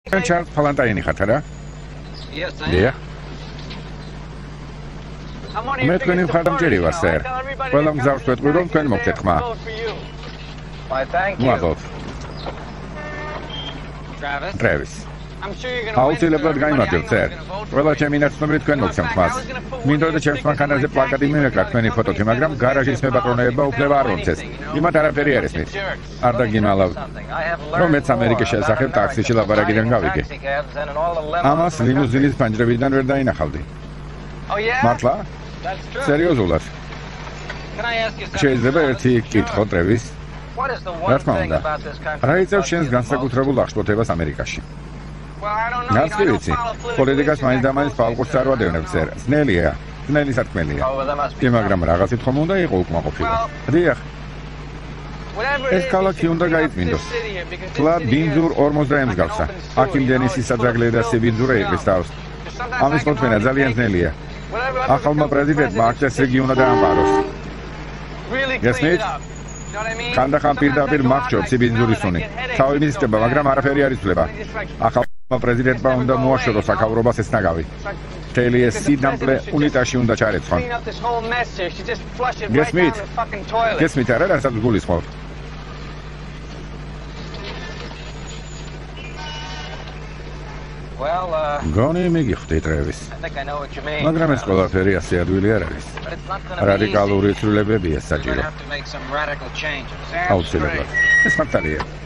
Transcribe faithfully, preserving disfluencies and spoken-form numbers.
ჩარლზ ფალანტაინი ხართ არა? დიახ. მე თქვენი მხარდამჭერი ვარ, სერ. ყველა მგზავრს ვეთყვი, რომ თქვენ მოგცეთ ხმა. მადლობ. Travis. აუცილებლად გაიმართებთ, სერ. ყველა ჩემი ნაცნობრი თქვენ მოგცემთ ხმას. მინდოდა ჩემს მანქანაზე პლაკატი მივეკრა თქვენი ფოტოთი, მაგრამ გარაჟის მებატრონეებმა უფლება არ მომცეს. იმათ არაფერი არ ესმით. არ დაგიმალავთ. რომ მეც ამერიკის შესახებ ტაქსიში ლაბარაკიდან გავიგე. ამას ლიმუზინის ფანჯრებიდან ვერ დაინახავდი. მართლა? სერიოზულად. შეიძლება ერთი კითხო, ტრევის? რა თქმა უნდა. რა იწევს შენს განსაკუთრებულ აღშფოთებას ამერიკაში? რაც კი ვიცი, პოლიტიკას მაინც და მაინც ფალყურს არ ვადევნებ, სერ. ძნელია, ძნელი სათქმელია. კი, მაგრამ რაღაცით ხომ უნდა იყო უკმაყოფილო. დიახ. ეს ქალაქი უნდა გაიწმინდოს. თლა ბინძურ ორმოცდაე მსგავსა. აქ იმდენი სისაძაგლე და სიბინძურე იყრის თავს. ამის მოთმენა ძალიან ძნელია. ახალმა პრეზიდენტმა აქ წესრიგი უნდა დაამყაროს. გესმით? ხანდახან პირდაპირ მახრობს სიბინძურის უნი. თავი მისწება, მაგრამ არაფერი არ იცვლება. ახალმა პრეზიდენტმა უნდა მოაშოროს აქაურობას ეს ნაგავი. მთელი ეს სიდამპლე უნიტაში უნდა ჩარეცხონ. გესმით? გესმით არა, რასაც გულისხმობ? გონი მიგიხდი, ტრევის. მაგრამ ეს ყველაფერი ასე ადვილი არ არის. რადიკალური ცვლილებებია საჭირო. აუცილებლად. ეს მართალია.